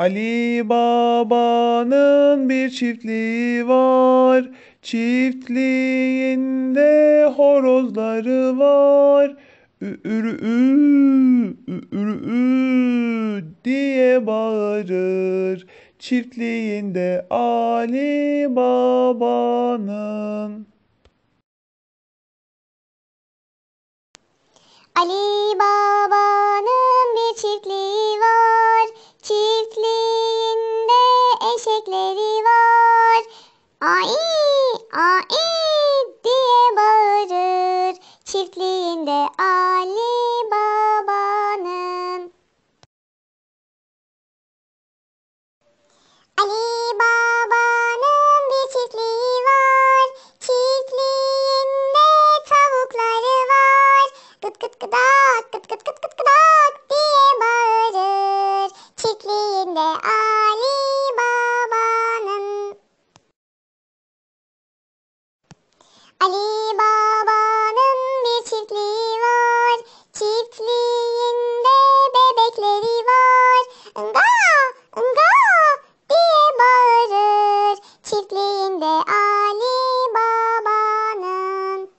Ali Baba'nın bir çiftliği var. Çiftliğinde horozları var. Ürü ü diye bağırır. Çiftliğinde Ali Baba'nın. Ali Baba'nın bir çiftliği var. Çiftliğinde eşekleri var. Ai, ai diye bağırır. Çiftliğinde Ali Baba'nın. Ali Baba'nın bir çiftliği var. Çiftliğinde tavukları var. Gıt gıt gıdak, gıt gıt gıt gıt gıdak diye bağırır. Çiftliğinde Ali Baba'nın. Ali Baba'nın bir çiftliği var. Çiftliğinde bebekleri var. Nga, nga diye bağırır. Çiftliğinde Ali Baba'nın.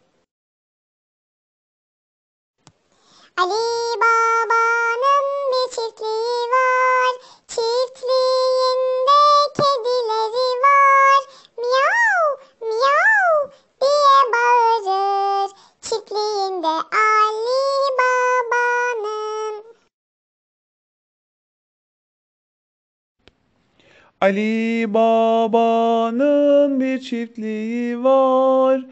Ali Baba'nın bir çiftliği var. Çiftliğinde kedileri var. Miyav, miyav diye bağırır. Çiftliğinde Ali Baba'nın. Ali Baba'nın bir çiftliği var.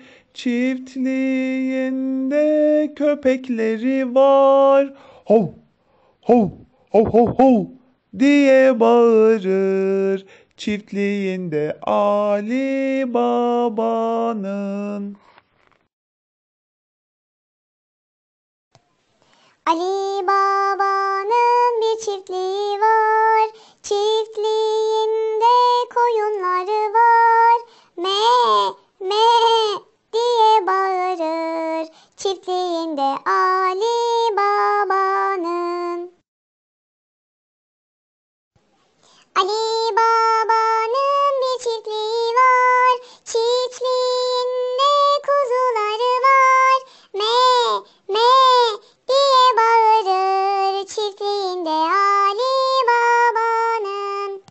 Çiftliğinde köpekleri var. Hov, hov, hov, hov, hov diye bağırır. Çiftliğinde Ali Baba'nın. Ali Baba'nın bir çiftliği var. Çiftliğinde koyunları var. Me, me diye bağırır. Çiftliğinde Ali Baba'nın. Ali Baba'nın bir çiftliği var. Çiftliğinde kuzuları var. Me, me diye bağırır. Çiftliğinde Ali Baba'nın.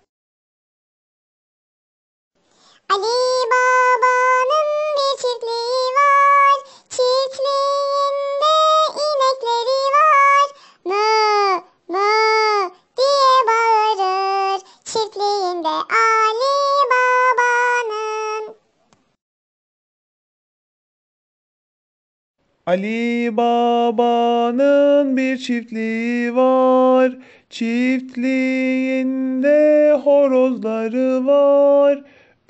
Ali Baba'nın bir çiftliği var. Çiftliğinde inekleri var. Mö, mö diye bağırır. Çiftliğinde Ali Baba'nın. Ali Baba'nın bir çiftliği var. Çiftliğinde horozları var.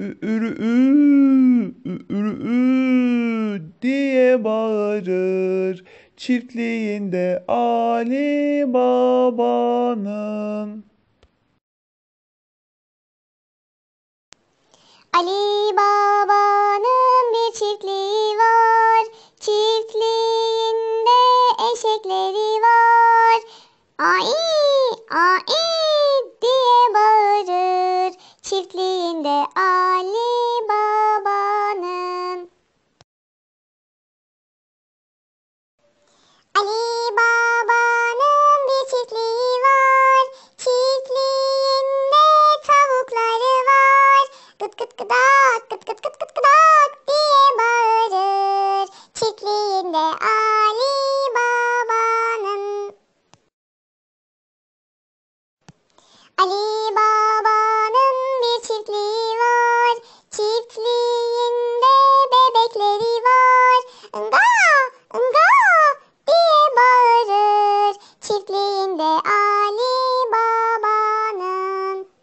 Ürü diye bağırır. Çiftliğinde Ali Baba'nın. Ali Baba'nın bir çiftliği var. Çiftliğinde eşekleri var. Ai, ai diye bağırır. Çiftliğinde Ali Baba'nın. Ali Baba'nın bir çiftliği var. Çiftliğinde tavukları var. Gıt gıt gıdak, gıt gıt gıt gıt gıdak diye bağırır. Çiftliğinde Ali Baba'nın. Ali Baba'nın bir çiftliği var. Çiftliğinde bebekleri var. Nga, nga diye bağırır. Çiftliğinde Ali Baba'nın.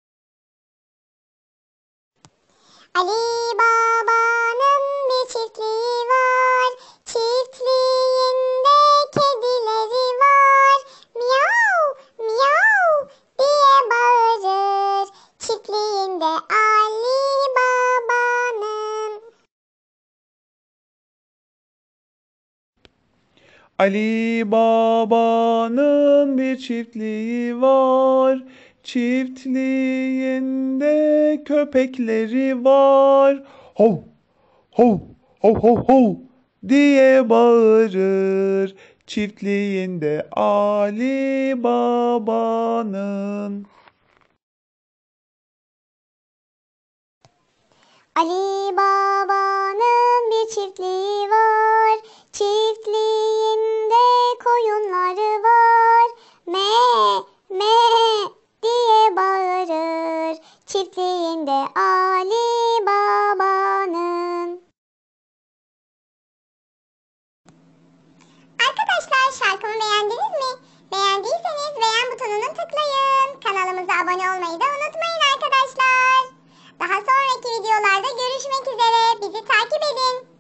Ali Baba'nın bir çiftliği var. Çiftliğinde kedileri var. Miyav, miyav diye bağırır. Çiftliğinde Ali Baba'nın. Ali Baba'nın bir çiftliği var. çiftliğinde köpekleri var. Hav, hav, hav, hav, hav diye bağırır. Çiftliğinde Ali Baba'nın. Ali Baba'nın bir çiftliği var. Çiftliğinde koyunları var. Me, me diye bağırır. Çiftliğinde Ali Baba'nın. Arkadaşlar şarkımı beğendiniz mi? Beğendiyseniz beğen butonuna tıklayın. Kanalımıza abone olmayı da unutmayın arkadaşlar. Daha sonraki videolarda görüşmek üzere. Bizi takip edin.